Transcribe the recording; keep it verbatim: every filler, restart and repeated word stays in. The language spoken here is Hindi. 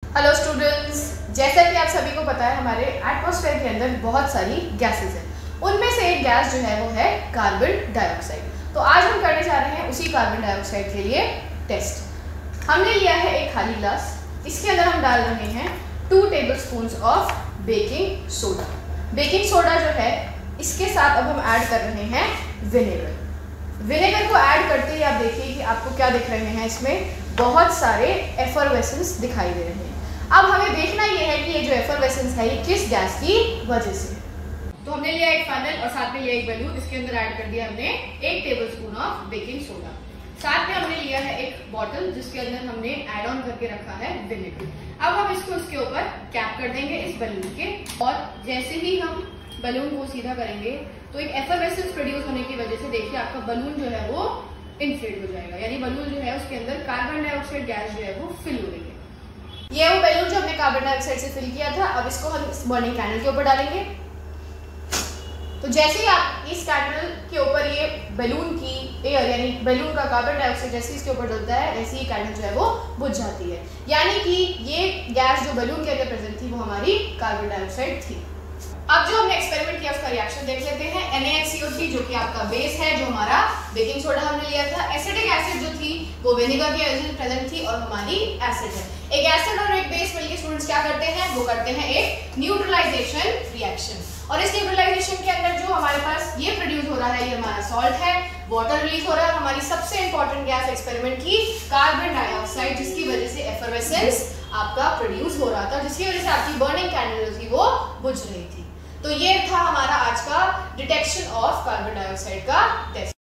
हेलो स्टूडेंट्स, जैसा कि आप सभी को पता है हमारे एटमॉस्फेयर के अंदर बहुत सारी गैसेस हैं। उनमें से एक गैस जो है वो है कार्बन डाइऑक्साइड। तो आज हम करने जा रहे हैं उसी कार्बन डाइऑक्साइड के लिए टेस्ट। हमने लिया है एक खाली ग्लास, इसके अंदर हम डाल रहे हैं two tablespoon of baking soda. Baking soda जो है इसके साथ अब हम ऐड कर रहे हैं विनेगर। विनेगर को ऐड करते ही आप देखिए कि आपको क्या दिख रहे हैं, इसमें बहुत सारे एफरवेसेंस दिखाई दे रहे हैं। अब हमें देखना ये है कि ये जो एफरवेसेंस है ये किस गैस की वजह से। तो हमने लिया एक फनल और साथ में लिया एक बैलून, इसके अंदर ऐड कर दिया हमने एक टेबलस्पून ऑफ बेकिंग सोडा। साथ में हमने लिया है एक बॉटल जिसके अंदर हमने ऐड ऑन करके रखा है विनेगर। अब हम इसको इसके ऊपर कैप कर देंगे इस बैलून के, और जैसे ही हम बैलून को सीधा करेंगे तो एक एफरवेसेंस प्रोड्यूस होने की वजह से देखिए आपका बैलून जो है वो इन्फ्लेट हो जाएगा, यानी बैलून जो है उसके अंदर कार्बन डाइऑक्साइड गैस जो है वो फिल हो रही है। ये वो बैलून जो हमने कार्बन डाइऑक्साइड से फिल किया था, अब इसको हम इस बर्निंग कैंडल के ऊपर डालेंगे। तो जैसे ही आप इस कैंडल के ऊपर ये बैलून की एयर यानी बैलून का कार्बन डाइऑक्साइड जैसे इसके ऊपर डलता है, ऐसे ही कैंडल जो है वो बुझ जाती है, यानी कि ये गैस जो बैलून के अंदर प्रेजेंट थी वो हमारी कार्बन डाइऑक्साइड थी। अब जो हमने एक्सपेरिमेंट किया उसका रिएक्शन देख लेते हैं। N A H C O three जो कि आपका बेस है, जो हमारा बेकिंग सोडा हमने लिया था, एसिडिक एसिड जो थी वो विनेगर की वजह से प्रेजेंट थी, और हमारी एसिड है। एक एसिड और एक बेस मिलकर स्टूडेंट्स क्या करते हैं, वो करते हैं एक न्यूट्रलाइजेशन रिएक्शन। और इस न्यूट्रलाइजेशन के अंदर जो हमारे पास ये प्रोड्यूस हो रहा है ये हमारा सॉल्ट है, वाटर रिलीज हो रहा है, हमारी सबसे इंपॉर्टेंट गैस एक्सपेरिमेंट की कार्बन डाइऑक्साइड, जिसकी वजह से एफरवेसेंस आपका प्रोड्यूस हो रहा था, जिसकी वजह से आपकी बर्निंग कैंडल थी वो बुझ रही थी। तो ये था हमारा आज का डिटेक्शन ऑफ कार्बन डाइऑक्साइड का टेस्ट।